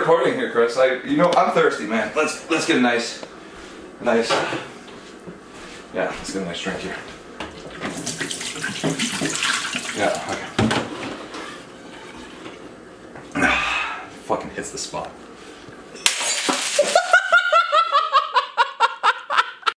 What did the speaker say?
recording here, Chris. You know, I'm thirsty, man. Let's get a nice. Yeah, let's get a nice drink here. Yeah, okay. Fucking hits the spot.